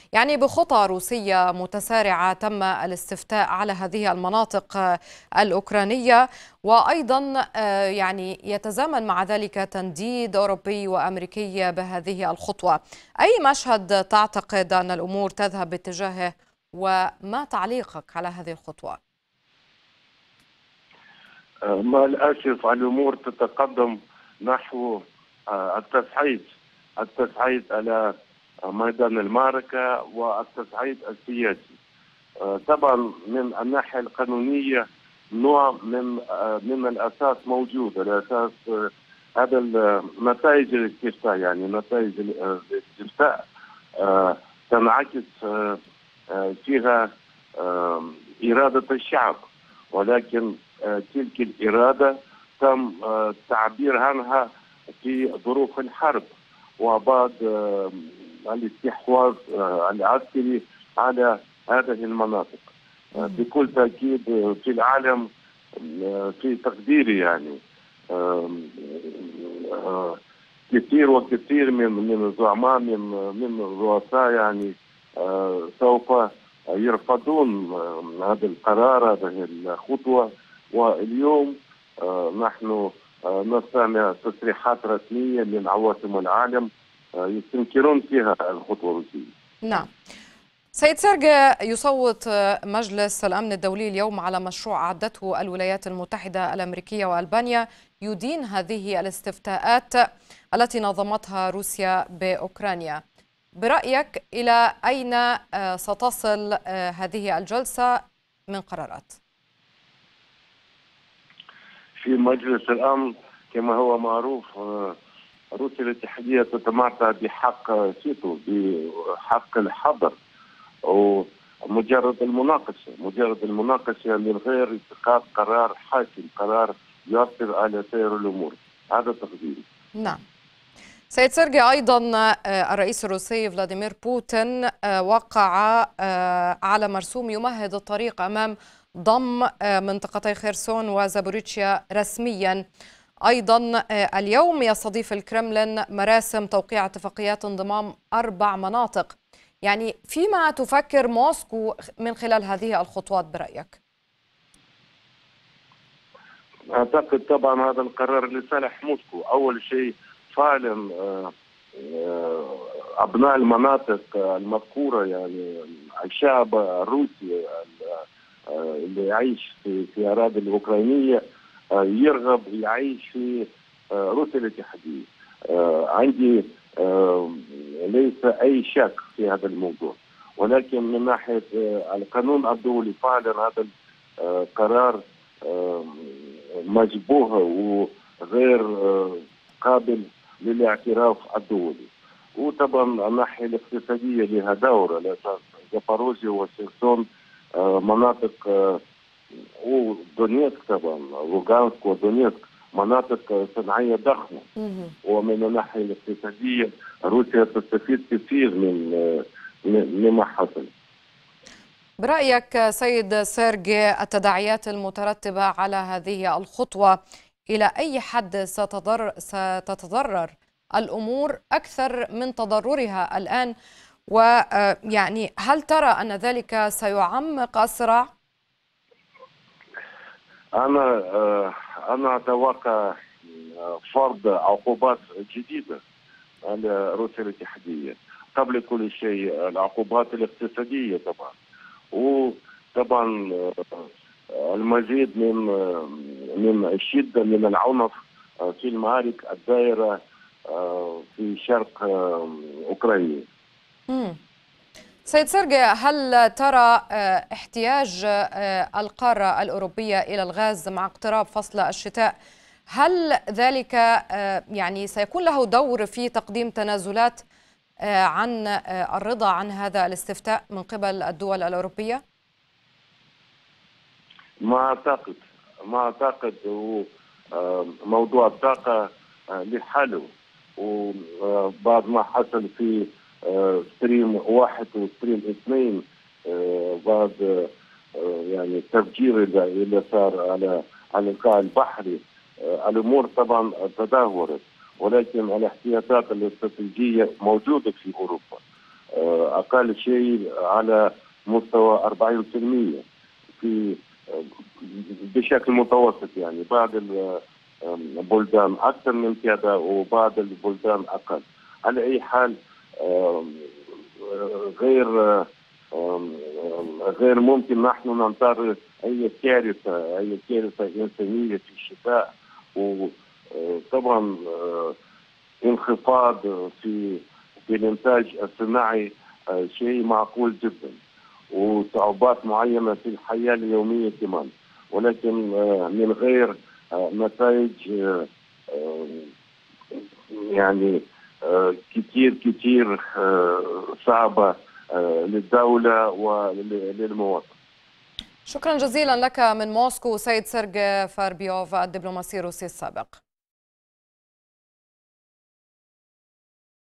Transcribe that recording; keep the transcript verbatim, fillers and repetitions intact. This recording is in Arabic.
يعني بخطى روسية متسارعة تم الاستفتاء على هذه المناطق الأوكرانية، وأيضا يعني يتزامن مع ذلك تنديد أوروبي وأمريكي بهذه الخطوة. أي مشهد تعتقد أن الأمور تذهب باتجاهه، وما تعليقك على هذه الخطوة؟ مع الأسف الأمور تتقدم نحو التصعيد التصعيد على ميدان المعركة والتصعيد السياسي. طبعا من الناحية القانونية نوع من من الأساس موجود، الأساس هذا نتائج الاستفتاء، يعني نتائج الاستفتاء تنعكس فيها إرادة الشعب، ولكن تلك الإرادة تم التعبير عنها في ظروف الحرب وبعد الاستحواذ العسكري على هذه المناطق. بكل تأكيد في العالم في تقديري يعني كثير وكثير من من الزعماء من من الرؤساء يعني سوف يرفضون هذا القرار، هذه الخطوة. واليوم نحن نستمع تصريحات رسمية من عواصم العالم يستنكرون فيها الخطوة الروسية. نعم. سيد سيرجي، يصوت مجلس الأمن الدولي اليوم على مشروع أعدته الولايات المتحدة الأمريكية وألبانيا يدين هذه الاستفتاءات التي نظمتها روسيا بأوكرانيا. برأيك إلى أين ستصل هذه الجلسة من قرارات؟ في مجلس الأمن كما هو معروف روسيا الاتحادية تتمتع بحق فيتو، بحق الحظر، ومجرد المناقشة مجرد المناقشة من غير اتخاذ قرار حاسم، قرار يؤثر على سير الأمور. هذا تقديري. نعم. سيد سيرجي، أيضا الرئيس الروسي فلاديمير بوتين وقع على مرسوم يمهد الطريق أمام ضم منطقتي خيرسون وزابوريتشيا رسميا. أيضا اليوم يستضيف الكرملين مراسم توقيع اتفاقيات انضمام أربع مناطق. يعني فيما تفكر موسكو من خلال هذه الخطوات برأيك؟ أعتقد طبعا هذا القرار لصالح موسكو. أول شيء فعلا أبناء المناطق المذكورة، يعني الشعب الروسي اللي يعيش في في الأراضي الأوكرانية يرغب يعيش في روسيا الاتحادية. عندي ليس أي شك في هذا الموضوع، ولكن من ناحية القانون الدولي فعلا هذا القرار مشبوه وغير قابل للاعتراف الدولي. وطبعا الناحية الاقتصادية لها دور، الأساس زاباروجيا وخيرسون مناطق، ودونيتسك طبعا لوغانسك ودونيتسك مناطق صناعية ضخمة، ومن الناحية الاقتصادية روسيا تستفيد كثير من مما حصل. برأيك سيد سيرجي، التداعيات المترتبة على هذه الخطوة إلى أي حد ستضر ستتضرر الأمور أكثر من تضررها الآن؟ ويعني هل ترى أن ذلك سيعمق الصراع؟ أنا أنا أتوقع فرض عقوبات جديدة على روسيا الاتحادية. قبل كل شيء العقوبات الاقتصادية طبعا، وطبعا المزيد من من الشدة من العنف في المعارك الدائرة في شرق أوكرانيا. سيد سيرجي، هل ترى احتياج القارة الأوروبية إلى الغاز مع اقتراب فصل الشتاء؟ هل ذلك يعني سيكون له دور في تقديم تنازلات عن الرضا عن هذا الاستفتاء من قبل الدول الأوروبية؟ ما أعتقد ما أعتقد موضوع الطاقة لحاله، وبعد ما حصل في ستريم واحد وستريم اثنين بعد يعني التفجير اللي صار على على القاع البحري، الامور طبعا تدهورت، ولكن الاحتياطات الاستراتيجيه موجوده في اوروبا. أقل شيء على مستوى أربعين بالمئة في بشكل متوسط. يعني بعض البلدان أكثر من كذا وبعض البلدان أقل. على أي حال غير غير ممكن نحن ننتظر أي كارثة أي كارثة إنسانية في الشتاء. وطبعا انخفاض في في الإنتاج الصناعي شيء معقول جدا، وصعوبات معينة في الحياة اليومية كمان، ولكن من غير نتائج يعني كتير كتير صعبة للدولة وللمواطن. شكرا جزيلا لك من موسكو سيد سيرجي فاربيوف الدبلوماسي الروسي السابق.